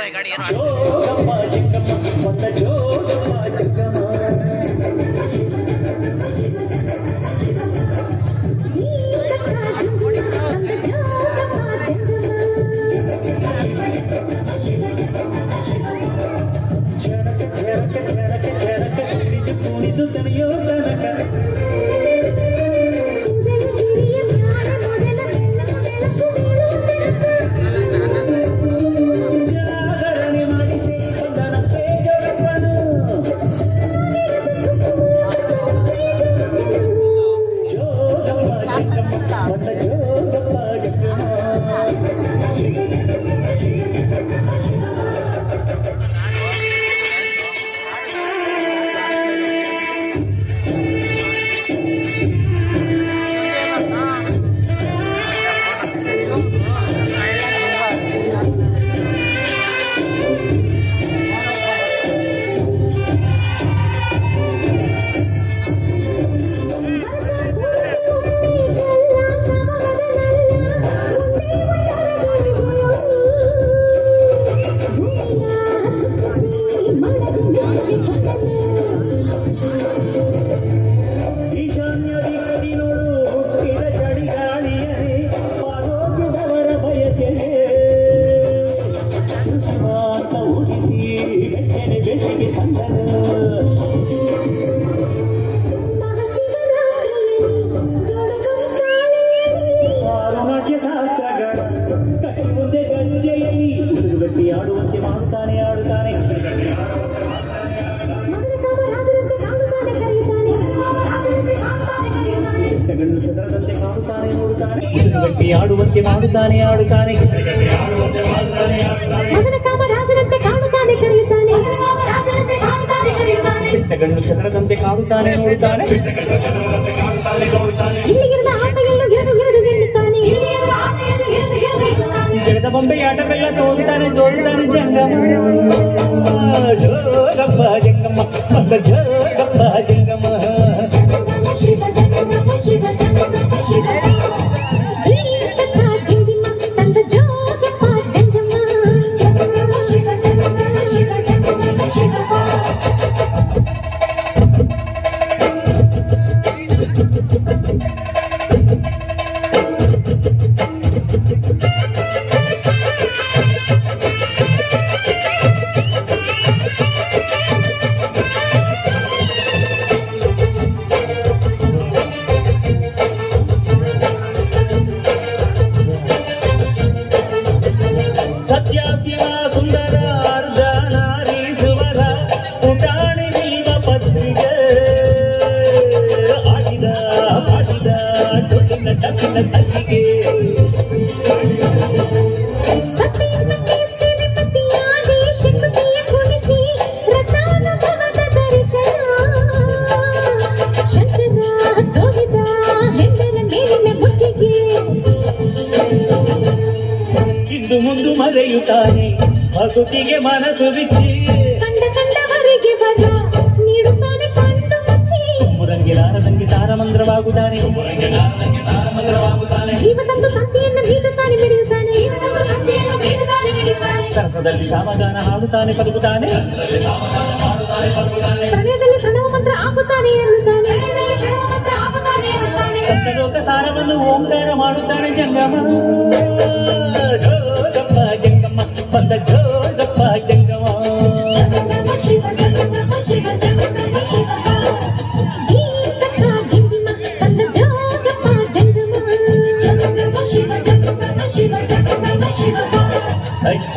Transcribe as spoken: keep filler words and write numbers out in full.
ಗಾಡಿ ಏನು ಆಡುವಂತೆ ಮಾಡುತ್ತಾನೆ ಆಡುತ್ತಾನೆ ಚಿಟ್ಟಗಣ್ಣು ಚದರದಂತೆ ಕಾಡುತ್ತಾನೆ ನೋಡುತ್ತಾನೆ ಜಡದ ಬೊಂಬೆ ಆಟವೆಲ್ಲ ತೋರುತ್ತಾನೆ ತೋರುತ್ತಾನೆ ಜಂಗಮ ಜೋಗಪ್ಪ ಜಂಗಮ್ಮ ಮಗ ಜೋಗಪ್ಪ ಜಂಗಮ ಇಂದು ಮುಂದು ಮರೆಯುತ್ತಾನೆ ಭಕ್ತಿಗೆ ಮನಸ್ಸು ಬಿಚ್ಚಿ ಕಂಡ ಕಂಡವರಿಗೆ ಬರ ನೀಡುತ್ತಾನೆ ಕಂಡು ಮುಚ್ಚಿ ಮುರಂಗಿಲಾರದಂಗೆ ತಾರಮಂದ್ರವಾಗುತ್ತಾನೆ ಜೀವನದ ಕಾಂತಿಯನ್ನು ನೀಡುತ್ತಾನೆ ಮಿಡಿಯುತ್ತಾನೆ ಸರಸದಲ್ಲಿ ಸಾಮಗಾನ ಹಾಡುತ್ತಾನೆ ಪಲುಕುತ್ತಾನೆ ಪ್ರಣಯದಲ್ಲಿ ಪ್ರಣವ ಮಂತ್ರ ಆಗುತ್ತಾನೆ ಎನ್ನುತ್ತಾನೆ ಸಪ್ತಲೋಕ ಸಾರವನ್ನು ಓಂಕಾರ ಮಾಡುತ್ತಾನೆ ಜಂಗಮ ಜೋಗಪ್ಪ ಜಂಗಮ ಬಂದ ಜೋಗಪ್ಪ ಜಂಗಮ ಶಿವ